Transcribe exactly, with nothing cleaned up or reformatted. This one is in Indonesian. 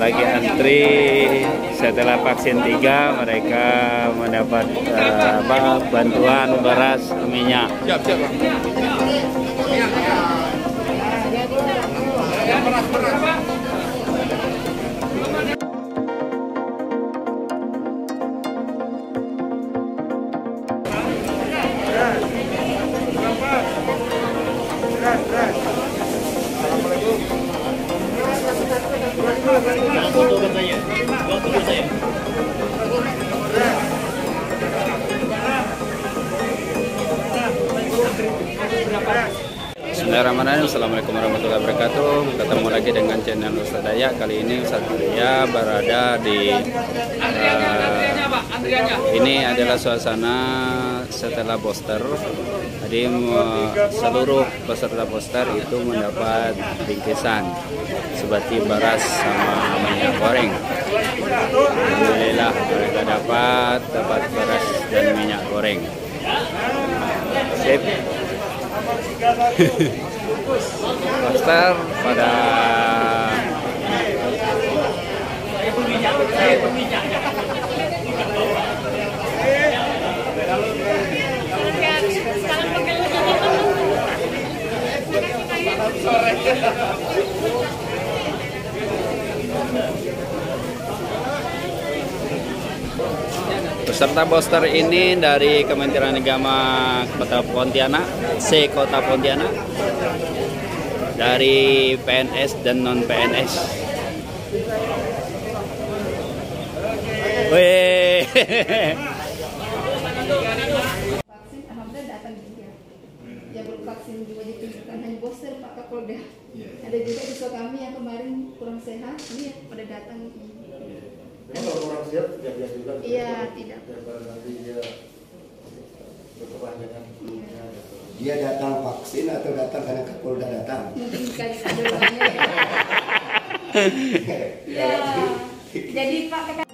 lagi antri setelah vaksin tiga, mereka mendapat uh, apa, bantuan beras minyak. Siap, siap, Bang. Beras, beras. Bismillahirrahmanirrahim. Assalamualaikum warahmatullahi wabarakatuh. Ketemu lagi dengan channel Ustadz Daya. Kali ini Ustadz Daya berada di uh, ini adalah suasana setelah booster. Jadi seluruh peserta booster itu mendapat bingkisan seperti beras sama minyak goreng. Alhamdulillah mereka dapat dapat beras dan minyak goreng. Sip. Booster pada peserta booster ini dari Kementerian Agama Kota Pontianak, C Kota Pontianak, dari P N S dan non P N S. Wih. Vaksin alhamdulillah datang juga. Yang belum vaksin juga ditunjukkan hanya booster Pak Kapolda. Ada juga siswa kami yang kemarin kurang sehat, ini pada datang. Memang kalau orang sehat tidak biasa juga. Iya, tidak. Daripada nanti dia berkepanjangan flu-nya. Dia datang vaksin atau datang karena Kapolda datang? Mungkin kali keduanya ya. Ya. Jadi Pak